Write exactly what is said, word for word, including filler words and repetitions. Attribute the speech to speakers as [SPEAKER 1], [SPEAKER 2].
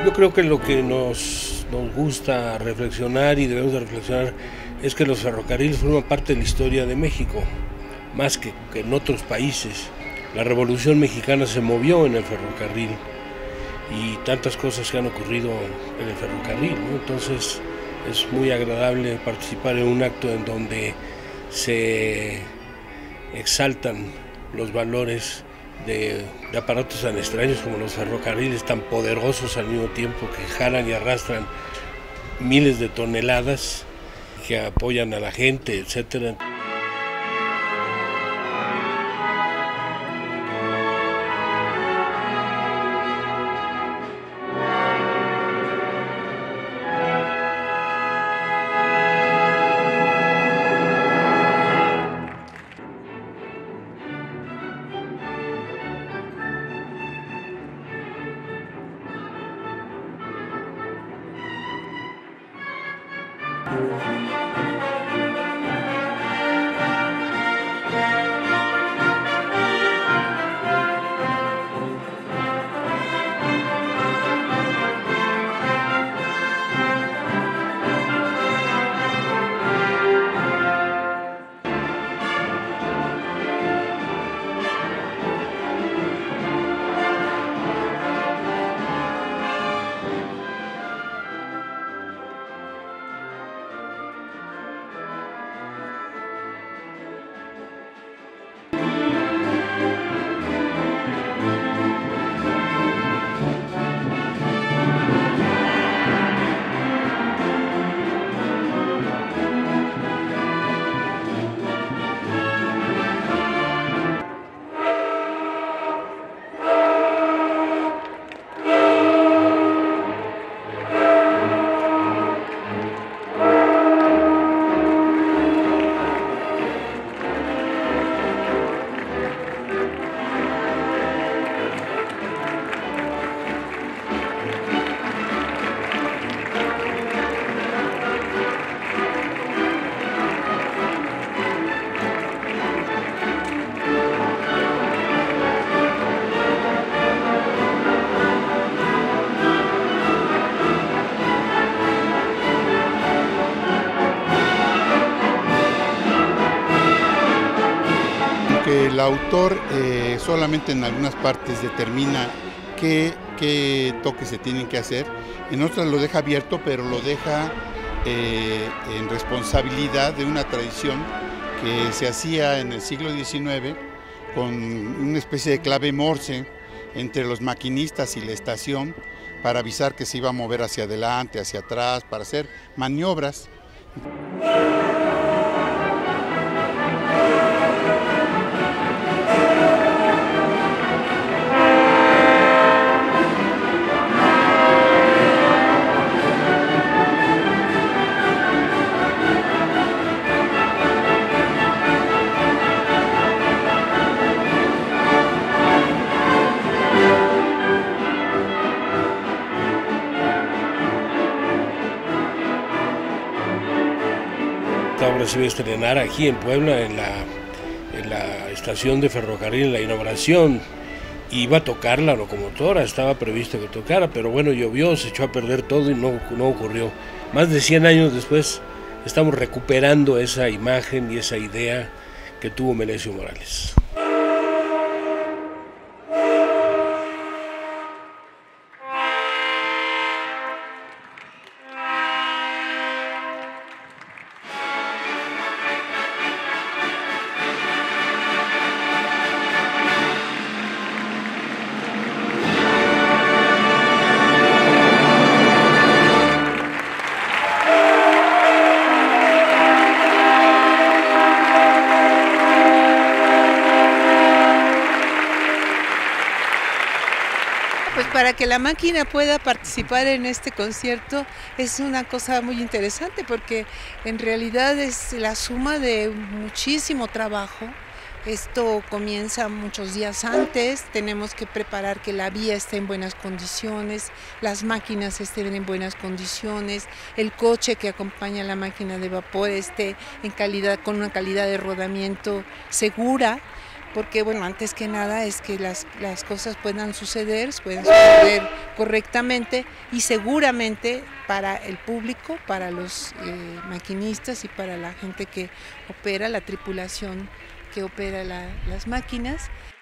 [SPEAKER 1] Yo creo que lo que nos, nos gusta reflexionar y debemos de reflexionar es que los ferrocarriles forman parte de la historia de México, más que, que en otros países. La Revolución Mexicana se movió en el ferrocarril y tantas cosas que han ocurrido en el ferrocarril, ¿no? Entonces es muy agradable participar en un acto en donde se exaltan los valores de, de aparatos tan extraños como los ferrocarriles, tan poderosos al mismo tiempo, que jalan y arrastran miles de toneladas, que apoyan a la gente, etcétera.
[SPEAKER 2] El autor eh, solamente en algunas partes determina qué, qué toques se tienen que hacer, en otras lo deja abierto, pero lo deja eh, en responsabilidad de una tradición que se hacía en el siglo diecinueve con una especie de clave Morse entre los maquinistas y la estación para avisar que se iba a mover hacia adelante, hacia atrás, para hacer maniobras.
[SPEAKER 1] Esta obra se iba a estrenar aquí en Puebla, en la, en la estación de ferrocarril, en la inauguración. Iba a tocar la locomotora, estaba previsto que tocara, pero bueno, llovió, se echó a perder todo y no, no ocurrió. Más de cien años después estamos recuperando esa imagen y esa idea que tuvo Melesio Morales.
[SPEAKER 3] Pues para que la máquina pueda participar en este concierto es una cosa muy interesante, porque en realidad es la suma de muchísimo trabajo. Esto comienza muchos días antes, tenemos que preparar que la vía esté en buenas condiciones, las máquinas estén en buenas condiciones, el coche que acompaña a la máquina de vapor esté en calidad, con una calidad de rodamiento segura, porque bueno, antes que nada es que las, las cosas puedan suceder, puedan suceder correctamente y seguramente para el público, para los eh, maquinistas y para la gente que opera, la tripulación que opera la, las máquinas.